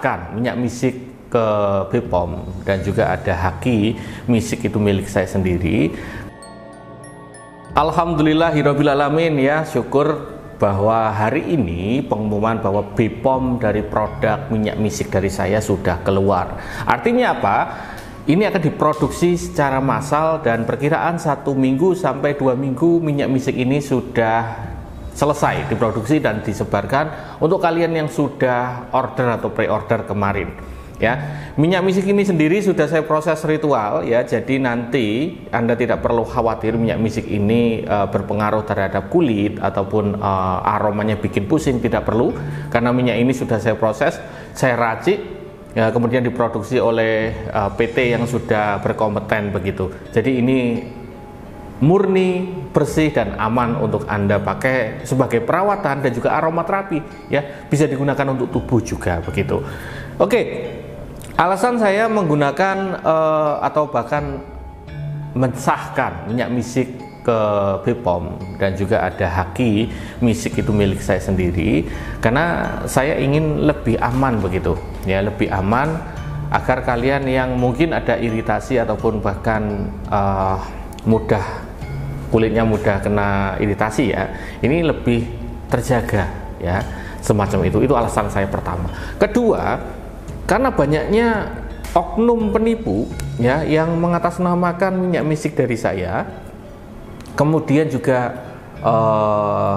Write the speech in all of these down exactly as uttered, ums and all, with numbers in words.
mensahkan minyak misik ke B P O M dan juga ada haki misik itu milik saya sendiri. Alhamdulillahirobbilalamin, ya, syukur bahwa hari ini pengumuman bahwa B P O M dari produk minyak misik dari saya sudah keluar. Artinya apa? Ini akan diproduksi secara massal dan perkiraan satu minggu sampai dua minggu minyak misik ini sudah selesai diproduksi dan disebarkan untuk kalian yang sudah order atau pre-order kemarin. Ya, minyak misik ini sendiri sudah saya proses ritual, ya, jadi nanti Anda tidak perlu khawatir minyak misik ini uh, berpengaruh terhadap kulit ataupun uh, aromanya bikin pusing, tidak perlu, karena minyak ini sudah saya proses, saya racik, ya, kemudian diproduksi oleh uh, P T yang sudah berkompeten begitu. Jadi ini murni, bersih dan aman untuk Anda pakai sebagai perawatan dan juga aromaterapi, ya, bisa digunakan untuk tubuh juga begitu. Oke. Alasan saya menggunakan uh, atau bahkan mensahkan minyak misik ke B P O M dan juga ada haki misik itu milik saya sendiri karena saya ingin lebih aman begitu, ya, lebih aman agar kalian yang mungkin ada iritasi ataupun bahkan uh, mudah kulitnya mudah kena iritasi, ya, ini lebih terjaga, ya, semacam itu. Itu alasan saya pertama. Kedua, karena banyaknya oknum penipu, ya, yang mengatasnamakan minyak misik dari saya, kemudian juga uh,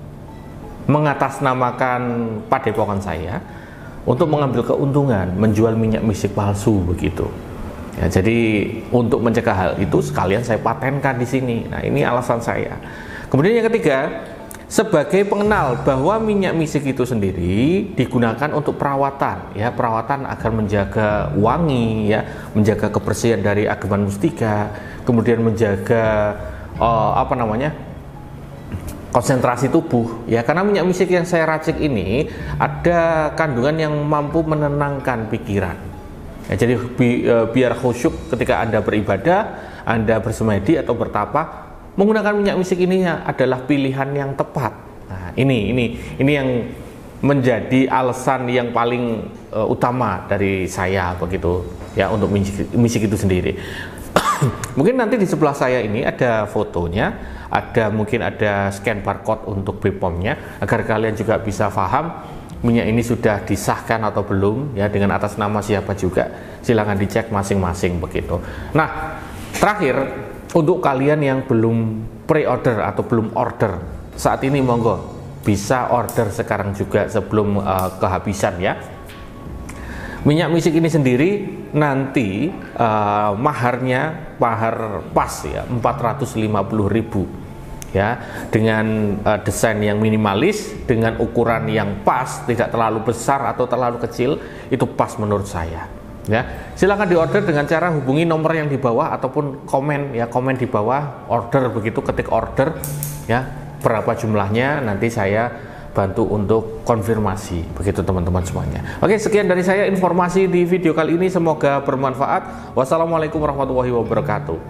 mengatasnamakan padepokan saya untuk mengambil keuntungan menjual minyak misik palsu begitu. Ya, jadi untuk mencegah hal itu sekalian saya patenkan di sini. Nah, ini alasan saya. Kemudian yang ketiga, sebagai pengenal bahwa minyak misik itu sendiri digunakan untuk perawatan, ya, perawatan agar menjaga wangi, ya, menjaga kebersihan dari ageman mustika, kemudian menjaga uh, apa namanya konsentrasi tubuh, ya, karena minyak misik yang saya racik ini ada kandungan yang mampu menenangkan pikiran, ya, jadi bi uh, biar khusyuk ketika Anda beribadah, Anda bersemedi atau bertapa, menggunakan minyak misik ini adalah pilihan yang tepat. Nah, ini ini ini yang menjadi alasan yang paling uh, utama dari saya begitu, ya, untuk misik, misik itu sendiri. Mungkin nanti di sebelah saya ini ada fotonya, ada mungkin ada scan barcode untuk B P O M-nya agar kalian juga bisa paham minyak ini sudah disahkan atau belum, ya, dengan atas nama siapa juga. Silahkan dicek masing-masing begitu. Nah, terakhir, untuk kalian yang belum pre-order atau belum order saat ini, monggo bisa order sekarang juga sebelum uh, kehabisan, ya. Minyak misik ini sendiri nanti uh, maharnya mahar pas, ya, empat ratus lima puluh ribu, ya, dengan uh, desain yang minimalis, dengan ukuran yang pas, tidak terlalu besar atau terlalu kecil, itu pas menurut saya. Ya, silakan diorder dengan cara hubungi nomor yang di bawah ataupun komen, ya, komen di bawah order begitu, ketik order, ya, berapa jumlahnya nanti saya bantu untuk konfirmasi begitu teman-teman semuanya. Oke, sekian dari saya informasi di video kali ini, semoga bermanfaat. Wassalamualaikum warahmatullahi wabarakatuh.